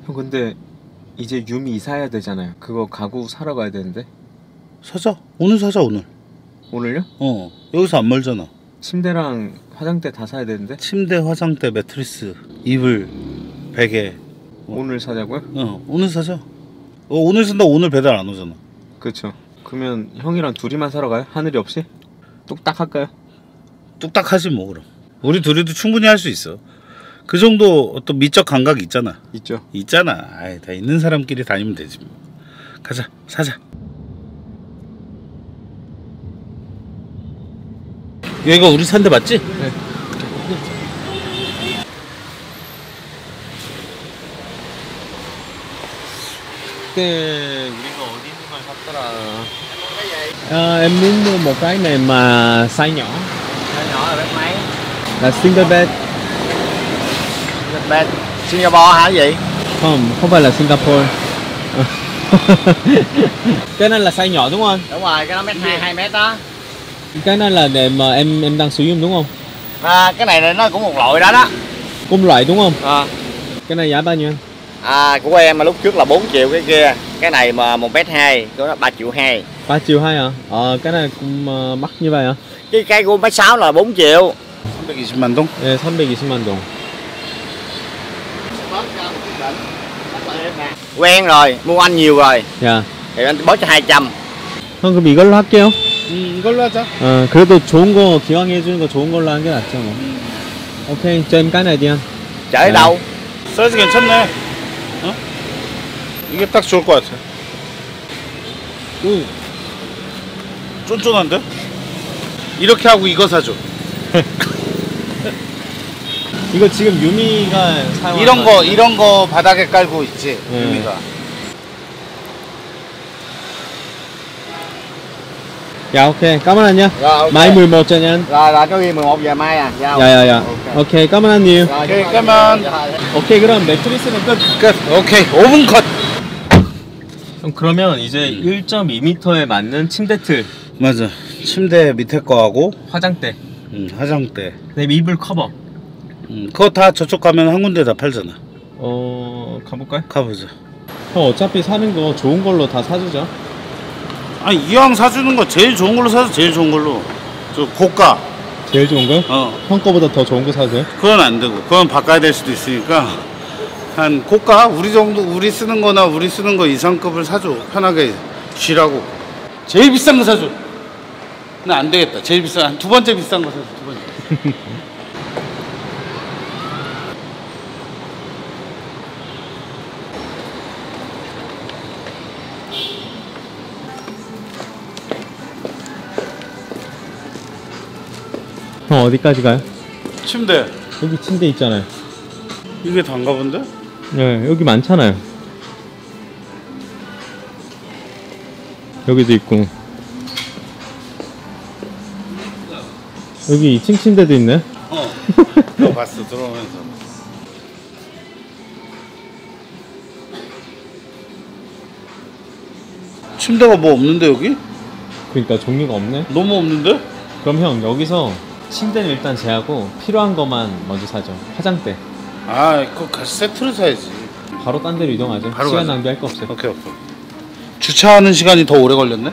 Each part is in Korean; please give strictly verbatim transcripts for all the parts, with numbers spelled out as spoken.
형 근데 이제 유미 이사해야 되잖아요. 그거 가구 사러 가야 되는데. 사자. 오늘 사자 오늘. 오늘요? 어. 여기서 안 멀잖아. 침대랑 화장대 다 사야 되는데. 침대, 화장대, 매트리스, 이불, 베개. 어. 오늘 사자고요? 어. 오늘 사자. 어, 오늘 산다. 오늘 배달 안 오잖아. 그렇죠. 그러면 형이랑 둘이만 사러 가요? 하늘이 없이? 뚝딱 할까요? 뚝딱 하지 뭐 그럼. 우리 둘이도 충분히 할 수 있어. 그 정도 어떤 미적 감각이 있잖아. 있죠. 있잖아. 아이, 다 있는 사람끼리 다니면 되지 뭐. 가자. 사자. 여기가 우리 산 데 맞지? 네. 그때 우리가 어디 있는 걸 샀더라. À, em muốn mua một cái này mà size nhỏ. Size nhỏ là bed mấy? Là single bed. Single bed. Singapore hả gì? Không, không phải là Singapore. Cái này là size nhỏ đúng không? Đúng rồi, cái đó mét hai, hai mét đó. Cái này là để mà em em đang sử dụng đúng không? À, cái này nó cũng một loại đó đó. Cùng loại đúng không? À. Cái này giá bao nhiêu? À, của em mà lúc trước là bốn triệu cái kia. Cái này mà một mét hai, cái đó ba triệu hai. ba triệu hai hả? Ờ, cái này cũng uh, mắc như vậy hả? Cái cây của mét sáu là bốn triệu. 삼백이십만 동? 네, 삼백이십만 동. Quen rồi, mua anh nhiều rồi. 야. Thì anh bớt cho hai trăm. 형 그럼 이걸로 할게요. 음, 이걸로 하자. 어, 그래도 좋은 거 기왕해 주는 거 좋은 걸로 하는 게 낫죠 뭐. 오케이, cho em cái này đi anh. Chở ở đâu? 사이즈 괜찮네. 어? 이게 딱 좋을 것 같아. 응. 쫀쫀한데? 이렇게 하고 이거 사줘. 이거 지금 유미가 사용하는 이런 거 이런 거 바닥에 깔고 있지. 네. 유미가. Dạ ok, cảm ơn anh nha. Rồi, ok. Mai mười một giờ nha anh. Rồi, là có ghi mười một giờ mai à? Dạ, Dạ dạ dạ. Ok. Ok, cảm ơn anh nhiều. Rồi, 오케이, cảm 까만. 오케이, 그럼 매트리스는 끝. 끝. 오케이. 오 분 컷. 형 그러면 이제 일 점 이 미터에 맞는 침대 틀, 맞아. 침대 밑에 거하고 화장대, 음, 화장대. 그다음에 이불 커버. 음, 그거 다 저쪽 가면 한 군데 다 팔잖아. 어 가볼까요? 가보자. 형 어차피 사는 거 좋은 걸로 다 사주자. 아니 이왕 사주는 거 제일 좋은 걸로 사서 제일 좋은 걸로. 저 고가. 제일 좋은 거? 어. 형 거보다 더 좋은 거 사세요? 그건 안 되고. 그건 바꿔야 될 수도 있으니까. 한 고가 우리 정도 우리 쓰는 거나 우리 쓰는 거 이상급을 사줘. 편하게 쉬라고. 제일 비싼 거 사줘. 나 안 되겠다. 제일 비싼 한 두 번째 비싼 거 사줘. 두 번째. 형 어디까지 가요? 침대. 여기 침대 있잖아요. 이게 단가 본데? 네, 여기 많잖아요. 여기도 있고. 여기 이 층 침대도 있네. 어. 너 봤어 들어오면서. 침대가 뭐 없는데 여기? 그러니까 종류가 없네. 너무 없는데? 그럼 형 여기서 침대는 일단 제하고 필요한 것만 먼저 사죠. 화장대. 아, 그거 같이 세트로 사야지. 바로 딴 데로 이동하죠. 바로 시간 가자. 낭비할 거 없어요. 오케이 오케이. 주차하는 시간이 더 오래 걸렸네?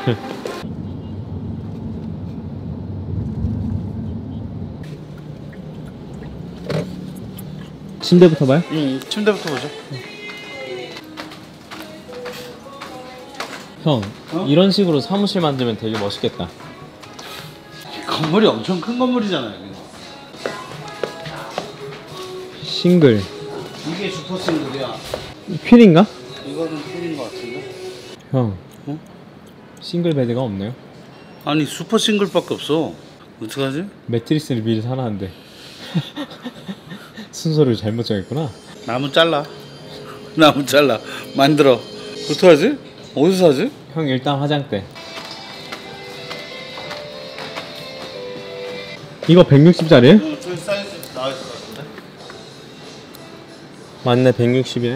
침대부터 봐요? 응, 침대부터 보자. 형, 어? 이런 식으로 사무실 만들면 되게 멋있겠다. 건물이 엄청 큰 건물이잖아요. 여기. 싱글. 이게 슈퍼 싱글이야. 퀸인가? 이거는 퀸인 것 같은데? 형, 어? 싱글 베드가 없네요. 아니 슈퍼 싱글밖에 없어. 어떡하지? 매트리스를 미리 사놨는데 순서를 잘못 정했구나. 나무 잘라. 나무 잘라. 만들어. 어떡하지? 어디서 사지? 형 일단 화장대. 이거 백육십짜리에요? 어, 저기 사이즈 나와있을 것 같은데? 맞네, 백육십이네.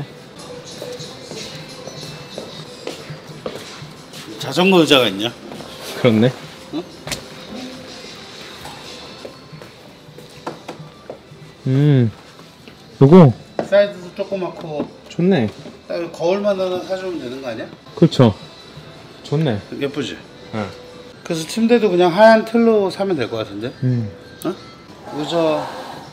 자전거 의자가 있냐? 그렇네. 어? 음, 요거 사이즈도 조그맣고 좋네. 딱 거울만 하나 사주면 되는 거 아니야? 그렇죠. 좋네. 예쁘지? 응. 그래서 침대도 그냥 하얀 틀로 사면 될 것 같은데? 음. 어? 의자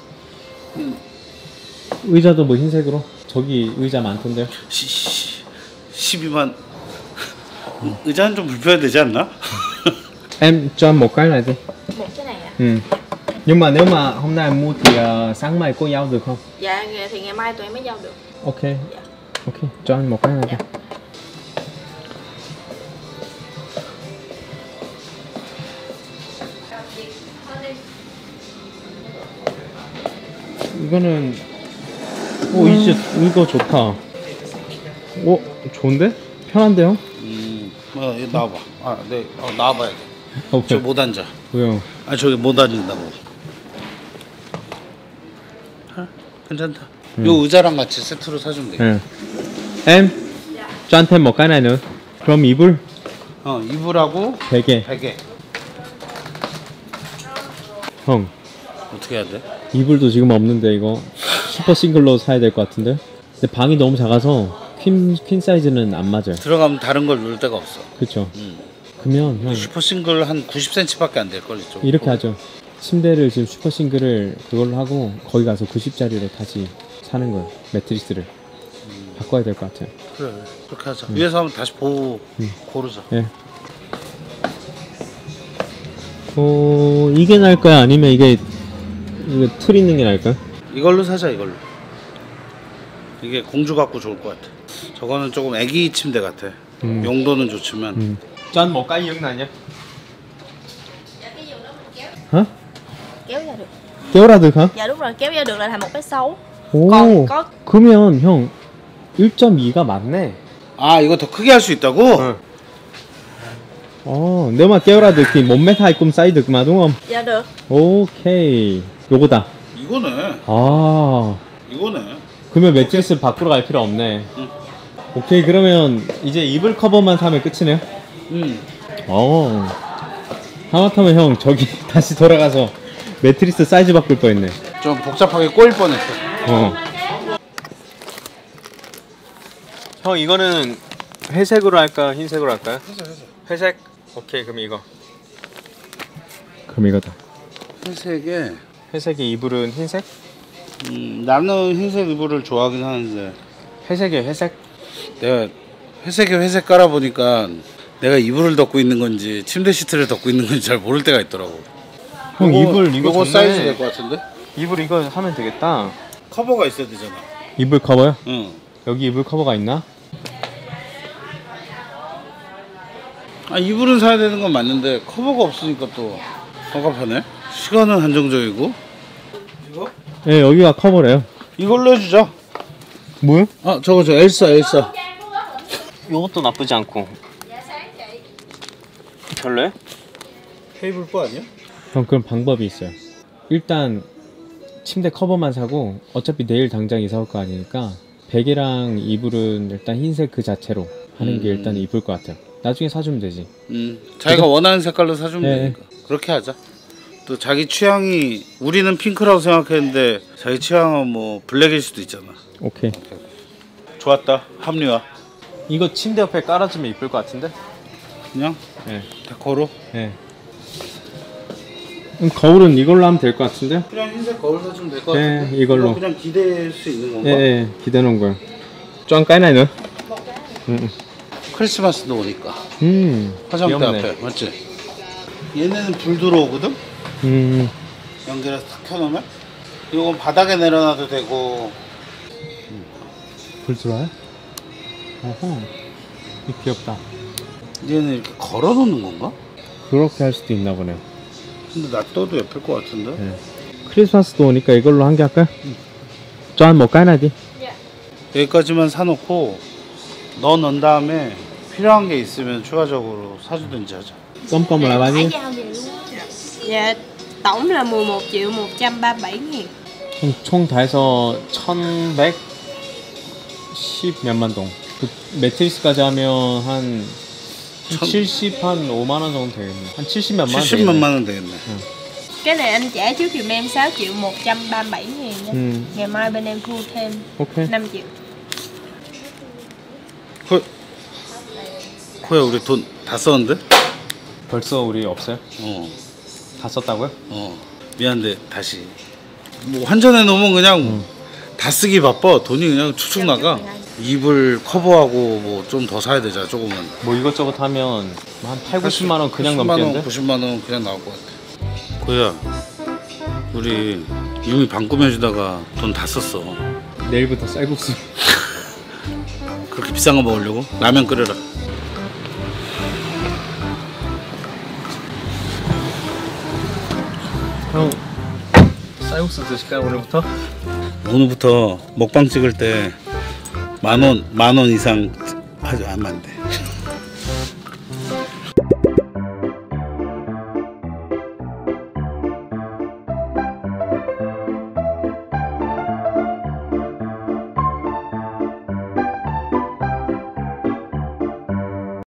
의자도 뭐 흰색으로? 저기 의자 많던데요? 시, 시, 십이만 의자는 좀 불편해되지 않나? Em cho em một cái này đi. Một cái này ạ? Ừ. Nhưng mà nếu mà hôm nay em mua thì uh, sáng mai cô giao được không? Dạ thì ngày mai tụi em mới giao được. Ok. Dạ. Ok, cho anh một cái này đi. Dạ. 이거는 오 이제 이거 좋다. 오 좋은데? 편한데요? 음, 뭐 이거 나와봐. 아, 네, 어, 나와봐야 돼. 어, 저 못 앉아. 왜요? 아, 저기 못 앉는다고. 아, 괜찮다. 음. 요 의자랑 같이 세트로 사주면 돼. 예. Em cho anh thêm một cái này nữa. 그럼 이불 어, 이불하고 베개. 베개. 형 어떻게 해야 돼? 이불도 지금 없는데 이거 슈퍼 싱글로 사야 될 것 같은데. 근데 방이 너무 작아서 퀸, 퀸 사이즈는 안 맞아요. 들어가면 다른 걸 누를 데가 없어. 그렇죠. 음. 그러면 형 슈퍼 싱글 한 구십 센티미터밖에 안 될 걸 이쪽. 이렇게 하죠. 침대를 지금 슈퍼 싱글을 그걸로 하고 거기 가서 구십짜리로 다시 사는 거예요. 매트리스를 음. 바꿔야 될 것 같아요. 그래, 그렇게 하자. 음. 위에서 한번 다시 보고 음. 고르자. 예. 어 이게 나을까요? 아니면 이게 이거 틀 있는 게 나을까요? 이걸로 사자 이걸로. 이게 공주 갖고 좋을 것 같아. 저거는 조금 애기 침대 같아. 음. 용도는 좋지만. 음. Cho anh một cái giường này nha. Dạ cái giường đó mình kéo. hả? Kéo ra được. kéo ra được hả? Dạ đúng rồi, kéo ra được là thành một cái xấu. 오. Còn có 그러면 형 일 점 이가 맞네. 아, 이거 더 크게 할 수 있다고? 응. 어, nếu mà kéo ra được thì một mét hai cũng xây được mà đúng không? dạ được. 오케이. 요거다. 이거네. 아. 이거네. 그러면 매트리스 밖으로 갈 필요 없네. 응. 오케이. 그러면 이제 이불 커버만 사면 끝이네요. 응. 어. 하마터면 형 저기 다시 돌아가서 매트리스 사이즈 바꿀 뻔했네. 좀 복잡하게 꼬일 뻔했어. 어. 형 이거는 회색으로 할까 흰색으로 할까요? 회색 회색. 회색? 오케이 그럼 이거. 그럼 이거다. 흰색에 회색의 이불은 흰색? 음, 나는 흰색 이불을 좋아하긴 하는데 회색의 회색? 내가 회색에 회색 깔아보니까 내가 이불을 덮고 있는 건지 침대 시트를 덮고 있는 건지 잘 모를 때가 있더라고. 형 요거, 이불 이거 요거 좋네. 사이즈 될 것 같은데? 이불 이거 하면 되겠다. 커버가 있어야 되잖아. 이불 커버요? 응. 여기 이불 커버가 있나? 아, 이불은 사야 되는 건 맞는데 커버가 없으니까 또 깝깝하네. 시간은 한정적이고. 이거? 예, 여기가 커버래요. 이걸로 해주자. 뭐요? 아, 저거 저 엘사 엘사. 이것도 나쁘지 않고. 별로요? 테이블 거 아니야? 형 그럼 방법이 있어요. 일단 침대 커버만 사고 어차피 내일 당장 이사 올 거 아니니까 베개랑 이불은 일단 흰색 그 자체로 하는 게 음. 일단 이쁠 것 같아요. 나중에 사주면 되지. 음, 자기가 원하는 색깔로 사주면 네. 되니까 그렇게 하자. 또 자기 취향이 우리는 핑크라고 생각했는데 자기 취향은 뭐 블랙일 수도 있잖아. 오케이. 좋았다. 합리화. 이거 침대 옆에 깔아주면 이쁠 것 같은데? 그냥 예. 데코로. 예. 그럼 거울은 이걸로 하면 될 것 같은데? 그냥 흰색 거울 사주면 될 것 네, 같은데. 이걸로. 이거 그냥 기댈 수 있는 건가? 예, 예. 기대 놓은 거요. 좀 cái này nữa. 음. 크리스마스도 오니까 음. 화장대 귀엽네. 앞에 맞지? 얘네는 불 들어오거든? 음. 연결해서 탁 켜놓으면 이건 바닥에 내려놔도 되고. 불 들어와요? 어허. 이 귀엽다. 얘는 이렇게 걸어놓는 건가? 그렇게 할 수도 있나 보네요. 근데 놔둬도 예쁠 것 같은데? 네. 크리스마스도 오니까 이걸로 한 개 할까요? cho anh một cái này đi. 여기까지만 사놓고 넣어 넣은 다음에 필요한 게 있으면 추가적으로 사주든지 하자. Tổng cộng là bao nhiêu? Dạ tổng là mười một triệu một trăm ba mươi bảy nghìn. 총 다 해서 천백십 몇만 동. 그 매트리스까지 하면 한 천- 칠십 한 오만 원 정도 되겠네. 한 칠십 몇만 원 칠십 되겠네. 몇만 원 되겠네. Cái này anh trả trước giùm em sáu triệu một trăm ba mươi bảy ngàn nha. 음, Ngày mai bên em thu thêm 오케이. năm triệu. 코, 코야 우리 돈 다 썼는데? 벌써 우리 없어요? 어, 다 썼다고요? 어. 미안한데 다시. 뭐 환전해 놓으면 그냥 다 쓰기 바빠. 돈이 그냥 축축 나가. 이불 커버하고 뭐 좀 더 사야 되잖아 조금은. 뭐 이것저것 하면 한 팔, 구십만 원 그냥 구십만 원, 넘겠는데? 구십만 원 그냥 나올 것 같아. 코야, 우리 유미 방 꾸며주다가 돈 다 썼어. 내일부터 쌀국수. 그렇게 비싼 거 먹으려고? 라면 끓여라. 형 쌀국수 드실까요 오늘부터? 오늘부터 먹방 찍을 때 만 원, 만 원 이상 하지 않으면 안 돼.